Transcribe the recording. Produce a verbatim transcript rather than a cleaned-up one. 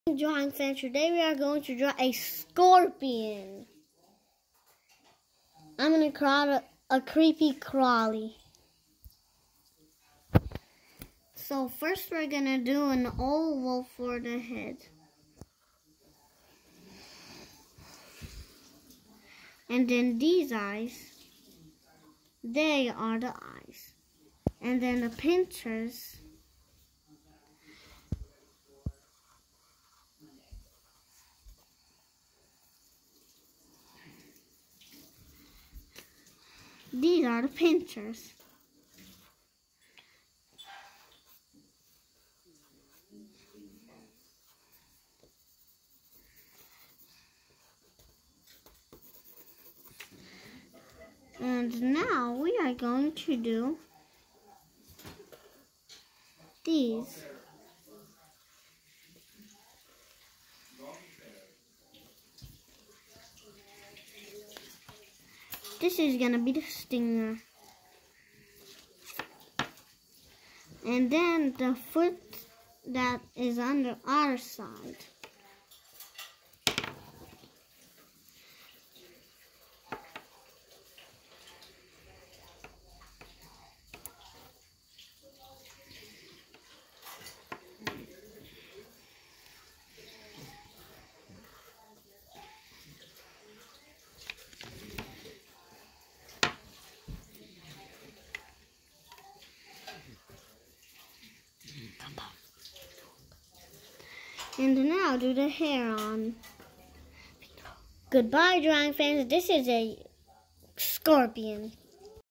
Drawing fans, today we are going to draw a scorpion. I'm going to draw a, a creepy crawly. So first we're going to do an oval for the head. And then these eyes, they are the eyes. And then the pincers, these are the pincers. And now we are going to do these. This is gonna be the stinger. And then the foot that is on the other side. And now do the hair on. Goodbye, drawing fans. This is a scorpion.